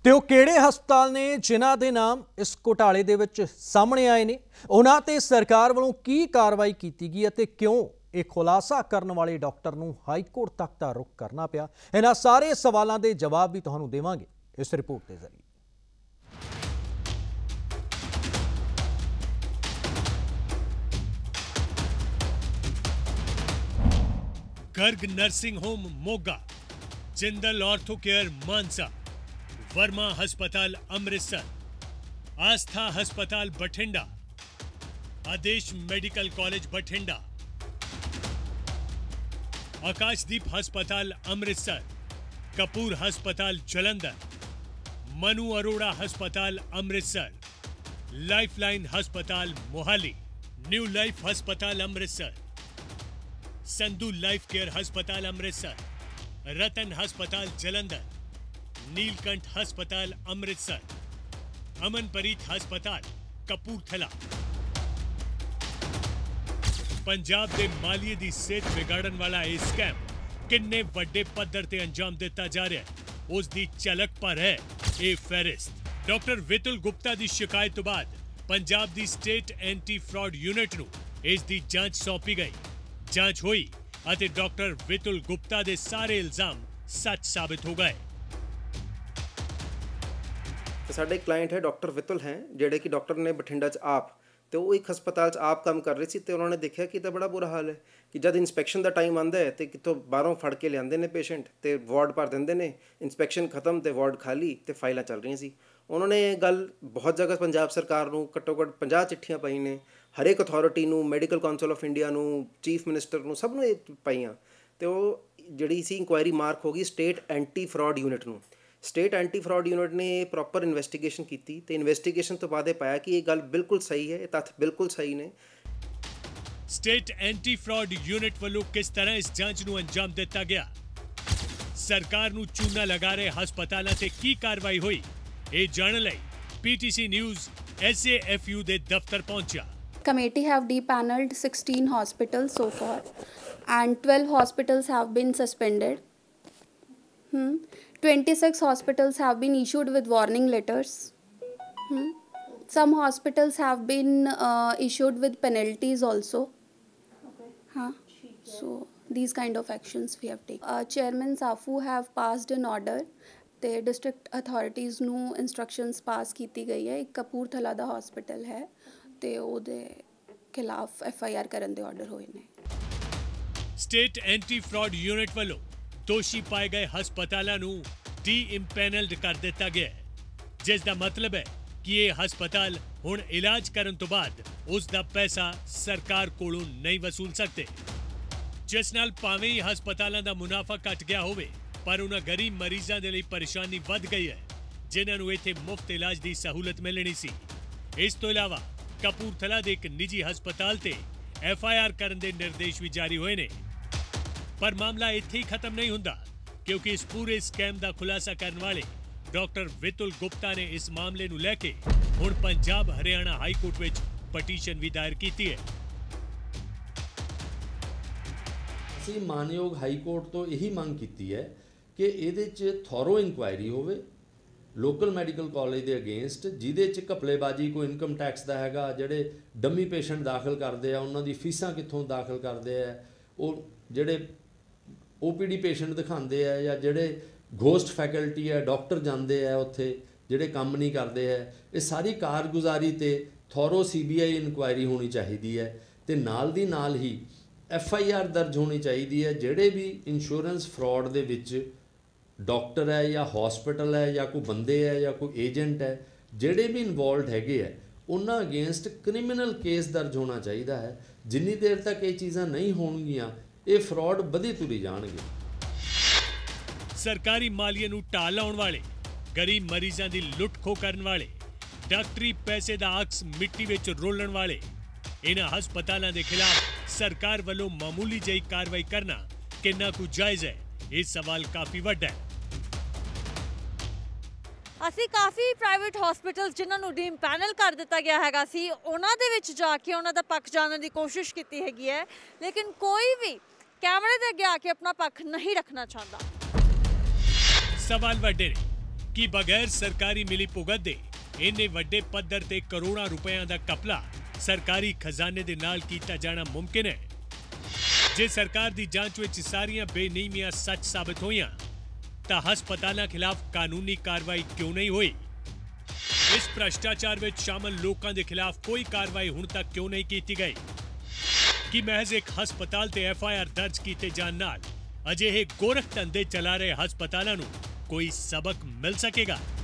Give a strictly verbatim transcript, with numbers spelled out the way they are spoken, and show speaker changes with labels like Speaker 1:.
Speaker 1: ਤੇ ਉਹ ਕਿਹੜੇ ਹਸਪਤਾਲ ਨੇ ਜਿਨ੍ਹਾਂ ਦੇ ਨਾਮ ਇਸ ਘੁਟਾਲੇ ਦੇ ਵਿੱਚ ਸਾਹਮਣੇ ਆਏ ਨੇ, ਉਹਨਾਂ ਤੇ ਸਰਕਾਰ ਵੱਲੋਂ ਕੀ ਕਾਰਵਾਈ ਕੀਤੀ ਗਈ ਅਤੇ ਕਿਉਂ ਇਹ ਖੁਲਾਸਾ ਕਰਨ ਵਾਲੇ ਡਾਕਟਰ ਨੂੰ ਹਾਈ ਕੋਰਟ ਤੱਕ ਦਾ ਰੁਖ ਕਰਨਾ ਪਿਆ। ਇਹਨਾਂ ਸਾਰੇ ਸਵਾਲਾਂ ਦੇ ਜਵਾਬ ਵੀ ਤੁਹਾਨੂੰ ਦੇਵਾਂਗੇ ਇਸ ਰਿਪੋर्ट के जरिए।
Speaker 2: Garg nursing home Moga, Jindal ortho care Mansa, Verma हस्पताल अमृतसर, आस्था हस्पताल बठिंडा, आदेश मेडिकल कॉलेज बठिंडा, आकाशदीप हस्पताल अमृतसर, कपूर हस्पताल जलंधर, मनु अरोड़ा हस्पताल अमृतसर, लाइफलाइन हस्पताल मोहाली, न्यू लाइफ हस्पताल अमृतसर, संधू लाइफ केयर हस्पताल अमृतसर, रतन हस्पताल जलंधर, नीलकंठ हस्पताल अमृतसर, अमनप्रीत हस्पताल कपूरथला। पंजाब के मालिए की सेहत बिगाड़न वाला यह स्कैम किन्ने वड्डे पद्धर ते अंजाम दिता जा रहा है, उसकी झलक पर है ये फहरिस्त। डॉक्टर वितुल गुप्ता की शिकायत तो बाद पंजाब की स्टेट एंटी फ्रॉड यूनिट नूं इसकी जांच सौंपी गई। जांच हुई और डॉक्टर वितुल गुप्ता के सारे इल्जाम सच साबित हो गए।
Speaker 3: साडे क्लाइंट है डॉक्टर वितुल हैं, जेडे कि डॉक्टर ने बठिंडा च आप तो वो एक हस्पताल आप काम कर रहे थे तो उन्होंने देखा कि तो बड़ा बुरा हाल है कि जब इंस्पैक्शन का टाइम आता है तो कितों बाहरों फड़ के लियाते हैं पेशेंट तो वार्ड भर देंगे ने, इंस्पैक्शन खत्म तो वार्ड खाली तो फाइलें चल रही सी। उन्होंने ये गल बहुत जगह पंजाब सरकार नूं घट्टो घट्ट पचास चिट्ठियां पाई ने, हरेक अथॉरिटी नूं, मैडिकल काउंसिल ऑफ इंडिया नूं, चीफ मिनिस्टर नूं, सब नूं पाईयां तो जिहड़ी सी इंक्वायरी मार्क हो गई स्टेट एंटी फ्रॉड यूनिट नूं। स्टेट एंटी फ्रॉड यूनिट ने प्रॉपर इन्वेस्टिगेशन की तो इन्वेस्टिगेशन तो बाद पाया कि ये गल बिल्कुल सही है, ये तथ्य बिल्कुल सही ने।
Speaker 2: स्टेट एंटी फ्रॉड यूनिट वालों किस तरह इस जांच नूं अंजाम दिता गया, सरकार नूं चूना लगा रहे हस्पतालों से की कार्रवाई हुई, ये जानने लई PTC news S A F U दे दफ्तर पहुंचा।
Speaker 4: Committee have depaneled sixteen hospitals so far and twelve hospitals have been suspended. Hmm. twenty-six hospitals have been issued with warning letters. Hmm. Some hospitals have been uh, issued with penalties also. Okay. Huh? So these kind of actions we have taken. Uh, Chairman Safu have passed an order. The district authorities ਨੂੰ instructions pass ਕੀਤੀ ਗਈ ਹੈ। ਇੱਕ ਕਪੂਰਥਲਾ ਦਾ hospital ਹੈ ਤੇ ਉਹਦੇ ਖਿਲਾਫ F I R ਕਰਨ ਦੇ ਆਰਡਰ ਹੋਏ ਨੇ।
Speaker 2: ਸਟੇਟ ਐਂਟੀ ਫਰਾਡ ਯੂਨਿਟ ਵੱਲੋਂ दोषी पाए गए हस्पतालों नूं डी इंपैनल्ड कर दिता गया है, जिसका मतलब है कि ये हस्पताल हुण इलाज करन तो बाद उसका पैसा सरकार कोलों नहीं वसूल सकते, जिस नाल भावें ही हस्पतालों का मुनाफा घट गया होवे पर उन्हां गरीब मरीजों के लिए परेशानी वध गई है जिन्हां नूं इत्थे मुफ्त इलाज की सहूलत मिलनी सी। इस तो इलावा कपूरथला के एक निजी हस्पताल ते एफ आई आर करन दे निर्देश भी जारी हुए ने। पर मामला इत्थे ही खत्म नहीं हुंदा, क्योंकि इस पूरे स्कैम का खुलासा करने वाले डॉक्टर वितुल गुप्ता ने इस मामले नूं लैके हुण पंजाब हरियाणा हाई कोर्ट विच पटीशन भी दायर की है।
Speaker 5: असीं मानयोग हाई कोर्ट तो यही मंग की है कि इहदे च थॉरो इंक्वायरी होवे लोकल मैडिकल कॉलेज के अगेंस्ट, जिहदे च घपलेबाजी कोई इनकम टैक्स का हैगा, जिहड़े डमी पेशेंट दाखिल करते हैं उन्हां दी फीसां कित्थों दाखिल करते हैं, वो जिहड़े ओ पी डी पेशेंट दिखाते हैं या जिहड़े घोस्ट फैकल्टी है डॉक्टर जाते हैं उत्थे जिहड़े काम नहीं करते हैं, ये सारी कारगुजारी ते thorough C B I inquiry होनी चाहिए है। तो नाल दी नाल ही एफ आई आर दर्ज होनी चाहिए है। जिहड़े भी इंश्योरेंस फ्रॉड दे विच डॉक्टर है या हॉस्पिटल है या कोई बंदे है या कोई एजेंट है, जिहड़े भी इनवॉल्व हैगे है उन्हां अगेंस्ट क्रिमिनल केस दर्ज होना चाहिए है। जिन्नी देर तक ये चीज़ां नहीं होणगियां ये फ्रॉड बधे तुरी जाणगे।
Speaker 2: सरकारी मालिए नूं ढाह लाउण वाले, गरीब मरीजों की लुट खो करन वाले, डॉक्टरी पैसे का अक्स मिट्टी विच रोलण वाले इन्हां हस्पतालों के खिलाफ सरकार वालों मामूली जी कार्रवाई करना कितना कुछ जायज़ है, ये सवाल काफ़ी वड्डा है।
Speaker 6: ਅਸੀਂ ਕਾਫੀ ਪ੍ਰਾਈਵੇਟ ਹਸਪੀਟਲਸ ਜਿਨ੍ਹਾਂ ਨੂੰ ਡੀਮਪੈਨਲ ਕਰ ਦਿੱਤਾ ਗਿਆ ਹੈਗਾ ਸੀ ਉਹਨਾਂ ਦੇ ਵਿੱਚ ਜਾ ਕੇ ਉਹਨਾਂ ਦਾ ਪੱਖ ਜਾਣਨ ਦੀ ਕੋਸ਼ਿਸ਼ ਕੀਤੀ ਹੈਗੀ ਹੈ, ਲੇਕਿਨ ਕੋਈ ਵੀ कैमरे दे अगे आके अपना पक्ष नहीं रखना चाहता।
Speaker 2: सवाल वड्डे ने कि बगैर सरकारी मिली भुगत दे इन्ने वड्डे पद्धर ते करोड़ां रुपयां दा कपला सरकारी खजाने दे नाल कीता जाना मुमकिन है? जे सरकार दी जांच विच सारियां बेनीमियां सच साबित होईयां तां हस्पतालां खिलाफ कानूनी कार्रवाई क्यों नहीं हुई? इस भ्रष्टाचार विच शामिल लोकां दे खिलाफ कोई कार्रवाई हुण तक क्यों नहीं कीती गई? कि महज एक हस्पताल ते एफ आई आर दर्ज कीते जाण नाल अजिहे गोरख धंधे चला रहे हस्पतालां नूं कोई सबक मिल सकेगा?